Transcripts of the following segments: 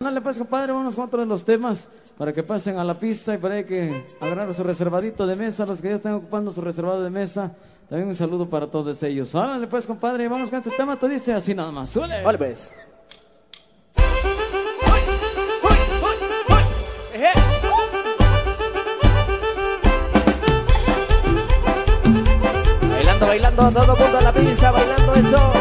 Dale pues, compadre, vamos con otro de los temas para que pasen a la pista y para ahí que agarrar su reservadito de mesa, los que ya están ocupando su reservado de mesa. También un saludo para todos ellos. Árale pues, compadre, vamos con este tema. Te dice así nada más. ¡Suele! Vale pues. Bailando, bailando, todo mundo a la pista, bailando eso.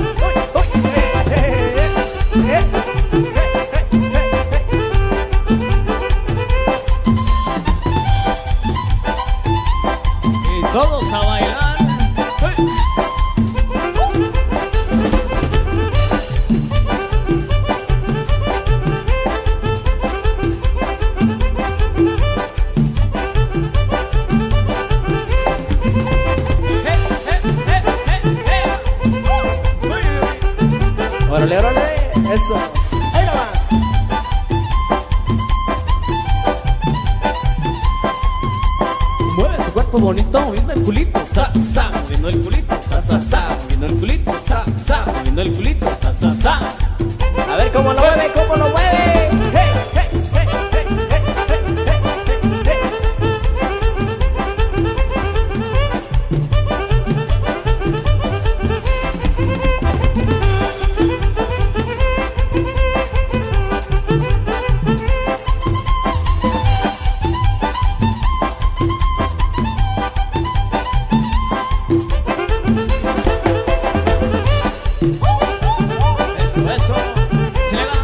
Y todos a bailar. Órale, órale, eso. Ahí nomás. Mueve tu cuerpo bonito, moviendo el culito, sa, sa, moviendo el culito, sa, sa, sa, moviendo el culito, sa, sa, moviendo el culito, sa, sa, sa. A ver cómo lo mueve, cómo lo mueve. Hey, hey, hey, hey, hey, hey, Eso. Chela.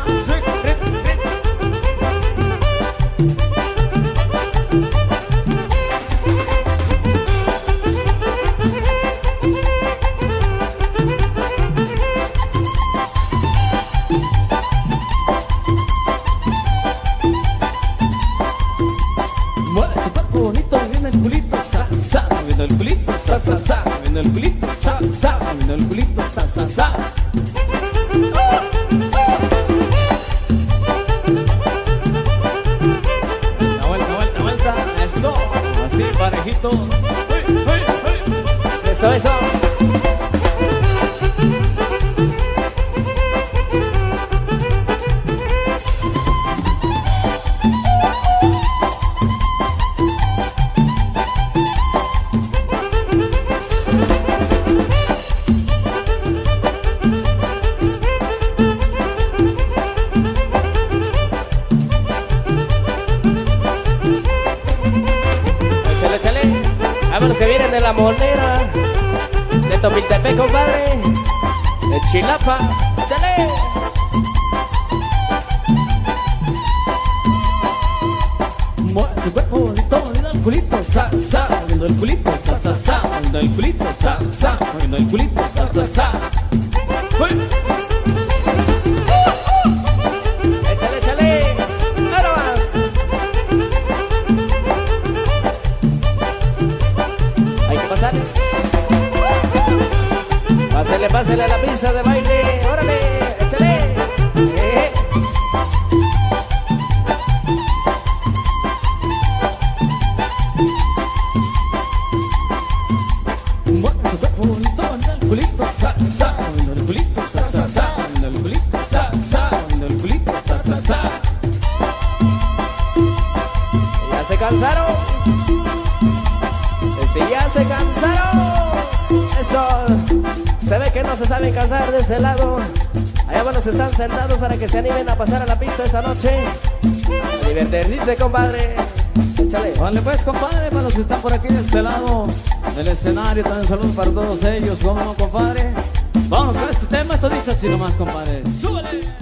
Mueve tu cuerpo bonito, moviendo el culito, sa, sa, moviendo el culito, sa, sa, sa, moviendo el culito, sa, sa, moviendo el culito, sa, sa, sa. Vuelta, eso, así parejitos. eso, eso. Vámonos que vienen de La Monera, de Tomiltepec, compadre, de Chilapa, ¡chale! Mueve tu cuerpo bonito, moviendo el culito, sa, sa, moviendo el culito, sa, sa, sa, moviendo el culito, sa, sa, moviendo el culito, sa, sa, sa. Échale, échale, ahora más. Hay que pasarle. Pásele, pásele a la pista de baile, órale, échale. Mueve tu cuerpo bonito, moviendo el culito, sa, sa, moviendo el culito, sa, sa, sa, moviendo el culito, sa, sa, moviendo el culito, sa, sa, sa. Ya se cansaron. Si ya se cansaron. Eso. Se ve que no se saben cansar de ese lado. Allá bueno, están sentados para que se animen a pasar a la pista esta noche. A divertirse, compadre. Échale. Vale pues, compadre, para los que están por aquí de este lado del escenario, también saludos para todos ellos. ¿Cómo no, compadre? Vamos con este tema, esto dice así nomás, compadre. ¡Súbele!